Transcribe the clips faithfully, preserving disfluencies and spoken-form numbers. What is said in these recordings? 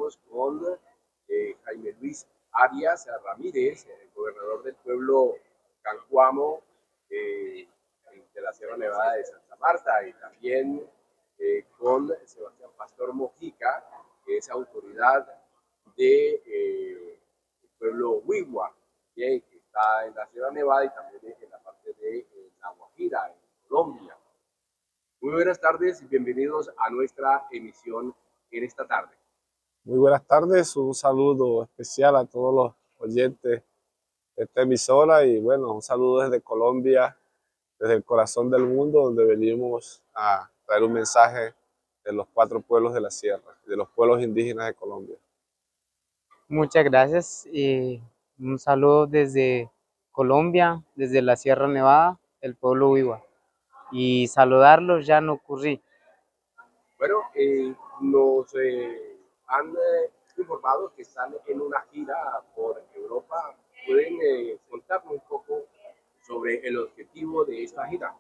estamos con eh, Jaime Luis Arias Ramírez, el gobernador del pueblo Cancuamo, eh, de la Sierra Nevada de Santa Marta, y también eh, con Sebastián Pastor Mojica, que es autoridad del de, eh, pueblo Wiwa, que está en la Sierra Nevada y también en la parte de eh, La Guajira, en Colombia. Muy buenas tardes y bienvenidos a nuestra emisión en esta tarde. Muy buenas tardes, un saludo especial a todos los oyentes de esta emisora y bueno, un saludo desde Colombia, desde el corazón del mundo, donde venimos a traer un mensaje de los cuatro pueblos de la sierra, de los pueblos indígenas de Colombia. Muchas gracias y un saludo desde Colombia, desde la Sierra Nevada, el pueblo Wiwa. Y saludarlos ya no ocurrí. Bueno, eh, nos eh, han eh, informado que están en una gira por Europa. ¿Pueden eh, contarnos un poco sobre el objetivo de esta gira?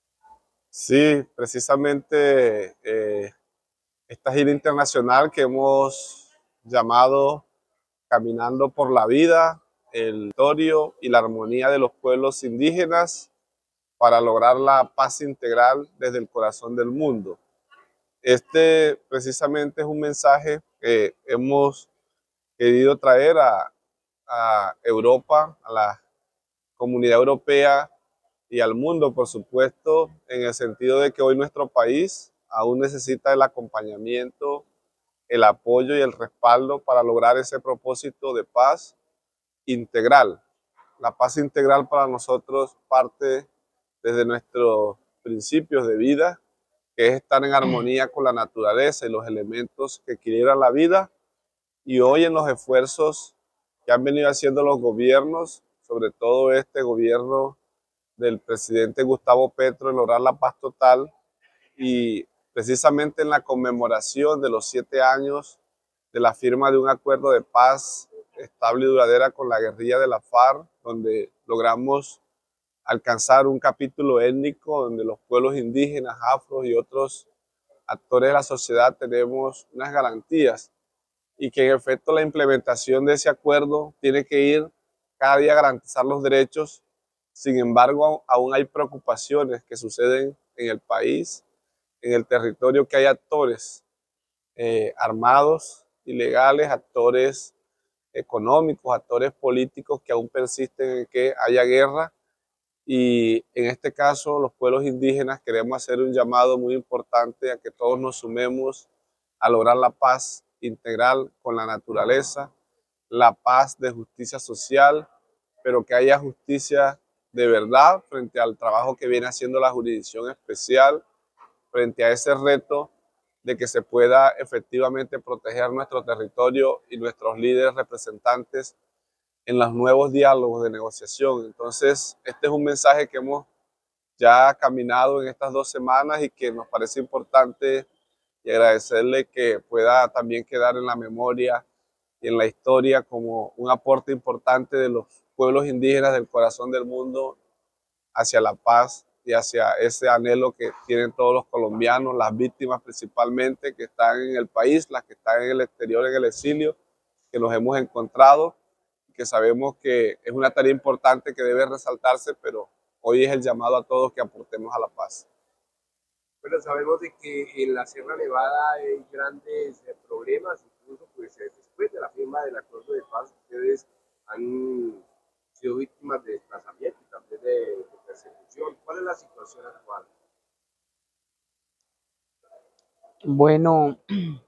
Sí, precisamente eh, esta gira internacional que hemos llamado Caminando por la Vida, el territorio y la armonía de los pueblos indígenas para lograr la paz integral desde el corazón del mundo. Este precisamente es un mensaje que hemos querido traer a, a Europa, a la comunidad europea y al mundo, por supuesto, en el sentido de que hoy nuestro país aún necesita el acompañamiento, el apoyo y el respaldo para lograr ese propósito de paz integral. La paz integral para nosotros parte desde nuestros principios de vida, que es estar en armonía con la naturaleza y los elementos que equilibran la vida. Y hoy en los esfuerzos que han venido haciendo los gobiernos, sobre todo este gobierno del presidente Gustavo Petro, en lograr la paz total, y precisamente en la conmemoración de los siete años de la firma de un acuerdo de paz estable y duradera con la guerrilla de la FARC, donde logramos alcanzar un capítulo étnico donde los pueblos indígenas, afros y otros actores de la sociedad tenemos unas garantías, y que en efecto la implementación de ese acuerdo tiene que ir cada día a garantizar los derechos. Sin embargo, aún hay preocupaciones que suceden en el país, en el territorio, que hay actores eh, armados, ilegales, actores económicos, actores políticos que aún persisten en que haya guerra. Y en este caso, los pueblos indígenas queremos hacer un llamado muy importante a que todos nos sumemos a lograr la paz integral con la naturaleza, la paz de justicia social, pero que haya justicia de verdad frente al trabajo que viene haciendo la jurisdicción especial, frente a ese reto de que se pueda efectivamente proteger nuestro territorio y nuestros líderes representantes en los nuevos diálogos de negociación. Entonces, este es un mensaje que hemos ya caminado en estas dos semanas y que nos parece importante, y agradecerle que pueda también quedar en la memoria y en la historia como un aporte importante de los pueblos indígenas del corazón del mundo hacia la paz y hacia ese anhelo que tienen todos los colombianos, las víctimas principalmente que están en el país, las que están en el exterior, en el exilio, que nos hemos encontrado, que sabemos que es una tarea importante que debe resaltarse, pero hoy es el llamado a todos que aportemos a la paz. Bueno, sabemos de que en la Sierra Nevada hay grandes eh, problemas, incluso pues eh, después de la firma del acuerdo de paz, ustedes han sido víctimas de desplazamiento y también de, de persecución. ¿Cuál es la situación actual? Bueno,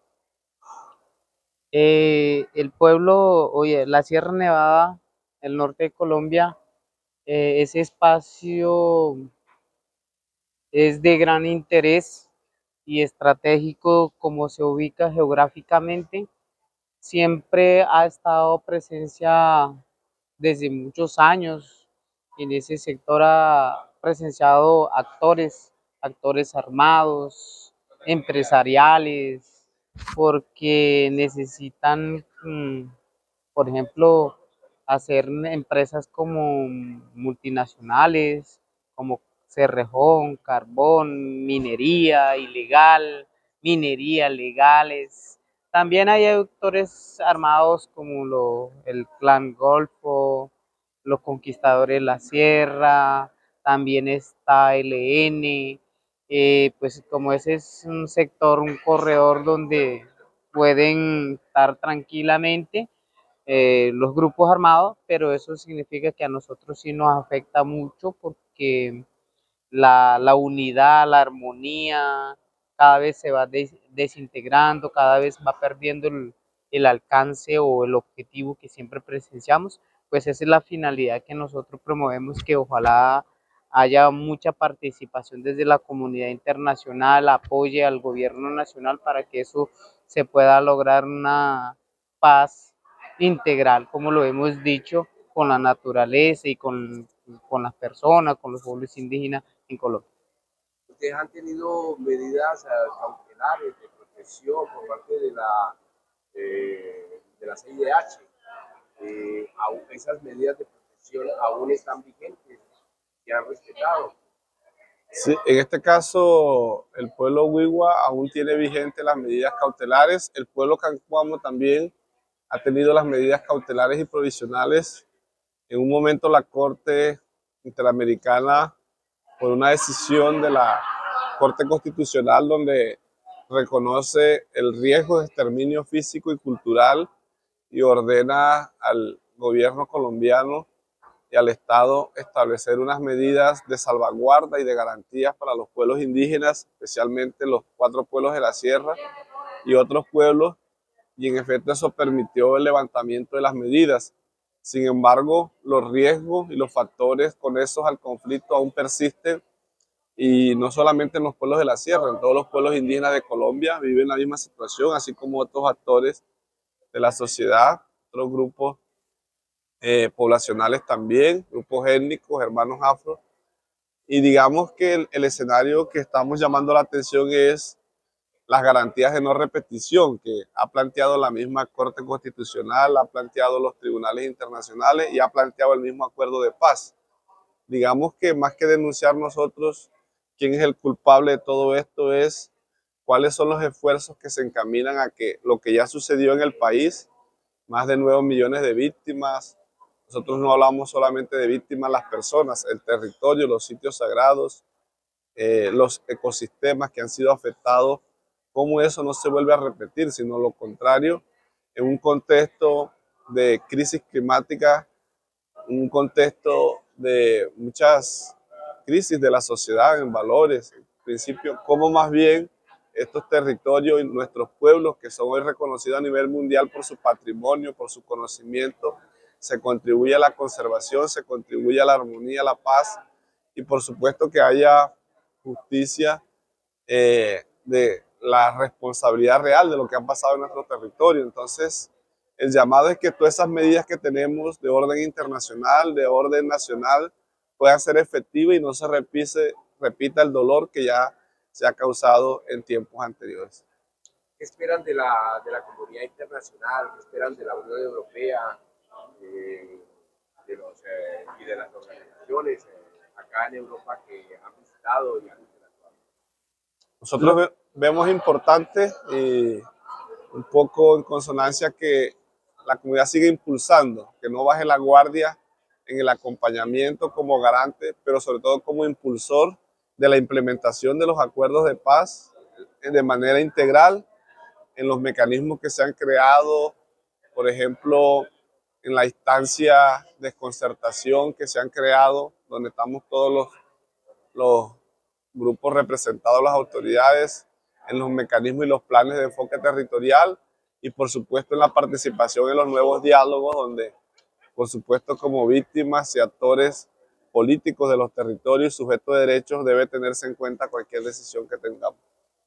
eh, el pueblo, oye, la Sierra Nevada, el norte de Colombia, eh, ese espacio es de gran interés y estratégico como se ubica geográficamente. Siempre ha estado presencia desde muchos años. En ese sector ha presenciado actores, actores armados, empresariales, porque necesitan, mm, por ejemplo, hacer empresas como multinacionales, como Cerrejón, carbón, minería ilegal, minería legales, También hay actores armados como lo, el Clan Golfo, los Conquistadores de la Sierra, también está L N, eh, pues como ese es un sector, un corredor donde pueden estar tranquilamente eh, los grupos armados, pero eso significa que a nosotros sí nos afecta mucho porque la, la unidad, la armonía, cada vez se va des, desintegrando, cada vez va perdiendo el, el alcance o el objetivo que siempre presenciamos, pues esa es la finalidad que nosotros promovemos, que ojalá haya mucha participación desde la comunidad internacional, apoye al gobierno nacional para que eso se pueda lograr una paz integral, como lo hemos dicho, con la naturaleza y con, con las personas, con los pueblos indígenas en Colombia. ¿Ustedes han tenido medidas eh, cautelares de protección por parte de la, eh, de la C I D H? Eh, aún esas medidas de protección aún están vigentes, se han respetado. Sí, en este caso, el pueblo Wiwa aún tiene vigentes las medidas cautelares. El pueblo Cancuamo también ha tenido las medidas cautelares y provisionales. En un momento la Corte Interamericana, por una decisión de la Corte Constitucional donde reconoce el riesgo de exterminio físico y cultural y ordena al gobierno colombiano y al Estado establecer unas medidas de salvaguarda y de garantías para los pueblos indígenas, especialmente los cuatro pueblos de la sierra y otros pueblos, y en efecto eso permitió el levantamiento de las medidas. Sin embargo, los riesgos y los factores conexos al conflicto aún persisten, y no solamente en los pueblos de la sierra, en todos los pueblos indígenas de Colombia viven la misma situación, así como otros actores de la sociedad, otros grupos eh, poblacionales también, grupos étnicos, hermanos afro. Y digamos que el, el escenario que estamos llamando la atención es las garantías de no repetición que ha planteado la misma Corte Constitucional, ha planteado los tribunales internacionales y ha planteado el mismo acuerdo de paz. Digamos que más que denunciar nosotros quién es el culpable de todo esto, es cuáles son los esfuerzos que se encaminan a que lo que ya sucedió en el país, más de nueve millones de víctimas. Nosotros no hablamos solamente de víctimas, las personas, el territorio, los sitios sagrados, eh, los ecosistemas que han sido afectados, cómo eso no se vuelve a repetir, sino lo contrario, en un contexto de crisis climática, un contexto de muchas crisis de la sociedad en valores, en principio, cómo más bien estos territorios y nuestros pueblos, que son hoy reconocidos a nivel mundial por su patrimonio, por su conocimiento, se contribuye a la conservación, se contribuye a la armonía, a la paz, y por supuesto que haya justicia eh, de la responsabilidad real de lo que ha pasado en nuestro territorio. Entonces, el llamado es que todas esas medidas que tenemos de orden internacional, de orden nacional, puedan ser efectivas y no se repise, repita el dolor que ya se ha causado en tiempos anteriores. ¿Qué esperan de la, de la comunidad internacional? ¿Qué esperan de la Unión Europea eh, de los, eh, y de las organizaciones eh, acá en Europa que han visitado y han interactuado? Nosotros ve, vemos importante y un poco en consonancia que la comunidad sigue impulsando, que no baje la guardia en el acompañamiento como garante, pero sobre todo como impulsor de la implementación de los acuerdos de paz de manera integral en los mecanismos que se han creado, por ejemplo, en la instancia de concertación que se han creado, donde estamos todos los, los grupos representados, las autoridades, en los mecanismos y los planes de enfoque territorial, y por supuesto en la participación en los nuevos diálogos, donde por supuesto como víctimas y actores políticos de los territorios y sujetos de derechos debe tenerse en cuenta cualquier decisión que tengamos.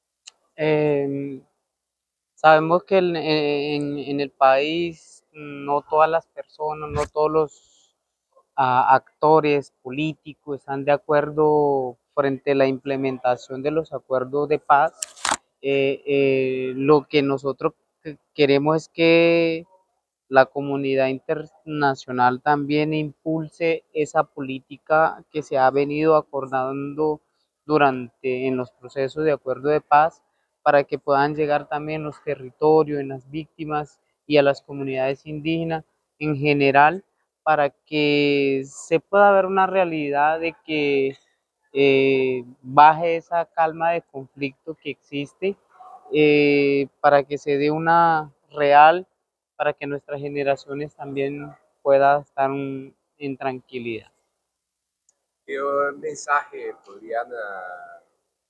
Eh, sabemos que en, en, en el país no todas las personas, no todos los uh, actores políticos están de acuerdo frente a la implementación de los acuerdos de paz. Eh, eh, lo que nosotros queremos es que la comunidad internacional también impulse esa política que se ha venido acordando durante en los procesos de acuerdo de paz, para que puedan llegar también los territorios, en las víctimas y a las comunidades indígenas en general, para que se pueda ver una realidad de que eh, baje esa calma de conflicto que existe, eh, para que se dé una real, para que nuestras generaciones también puedan estar un- en tranquilidad. ¿Qué mensaje podrían uh,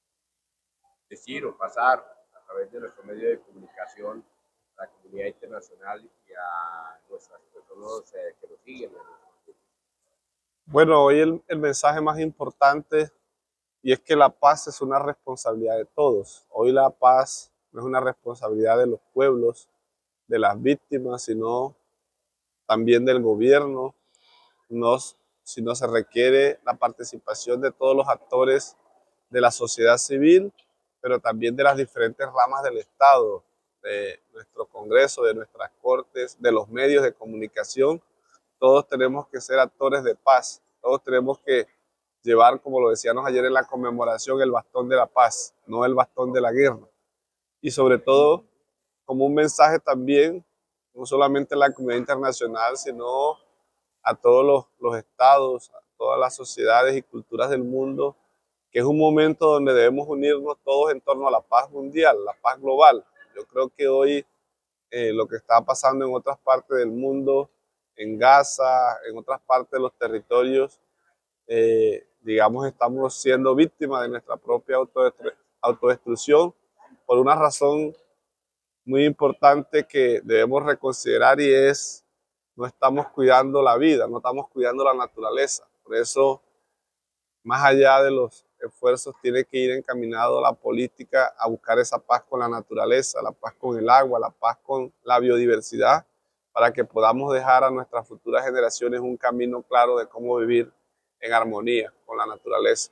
decir o pasar a través de nuestro medio de comunicación a la comunidad internacional y a nuestras personas eh, que nos siguen? Bueno, hoy el, el mensaje más importante, y es que la paz es una responsabilidad de todos. Hoy la paz no es una responsabilidad de los pueblos, de las víctimas, sino también del gobierno, no, sino se requiere la participación de todos los actores de la sociedad civil, pero también de las diferentes ramas del Estado, de nuestro Congreso, de nuestras Cortes, de los medios de comunicación. Todos tenemos que ser actores de paz, todos tenemos que llevar, como lo decíamos ayer en la conmemoración, el bastón de la paz, no el bastón de la guerra. Y sobre todo, como un mensaje también, no solamente a la comunidad internacional, sino a todos los, los estados, a todas las sociedades y culturas del mundo, que es un momento donde debemos unirnos todos en torno a la paz mundial, la paz global. Yo creo que hoy eh, lo que está pasando en otras partes del mundo, en Gaza, en otras partes de los territorios, eh, digamos, estamos siendo víctimas de nuestra propia autodestru autodestrucción por una razón muy importante que debemos reconsiderar, y es: no estamos cuidando la vida, no estamos cuidando la naturaleza. Por eso, más allá de los esfuerzos, tiene que ir encaminado la política a buscar esa paz con la naturaleza, la paz con el agua, la paz con la biodiversidad, para que podamos dejar a nuestras futuras generaciones un camino claro de cómo vivir en armonía con la naturaleza.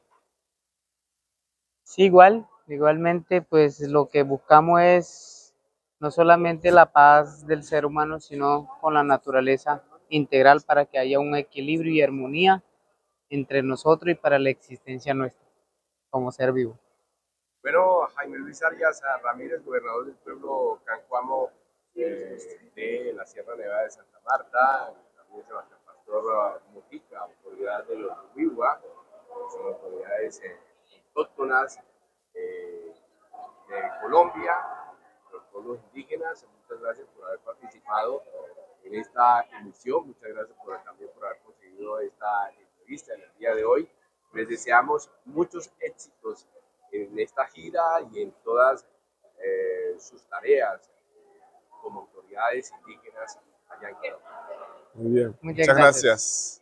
Sí, igual, igualmente, pues lo que buscamos es no solamente la paz del ser humano, sino con la naturaleza integral, para que haya un equilibrio y armonía entre nosotros y para la existencia nuestra como ser vivo. Bueno, Jaime Luis Arias Ramírez, gobernador del pueblo Cancuamo eh, de la Sierra Nevada de Santa Marta, también Sebastián Pastor Mujica, autoridad de los Huiwa, que son autoridades eh, autóctonas eh, de Colombia, los pueblos indígenas. Muchas gracias por haber participado en esta emisión, muchas gracias por, también por haber conseguido esta entrevista en el día de hoy. Les deseamos muchos éxitos en esta gira y en todas eh, sus tareas eh, como autoridades indígenas allá en Colombia. Muy bien, Muchas muchas gracias. gracias.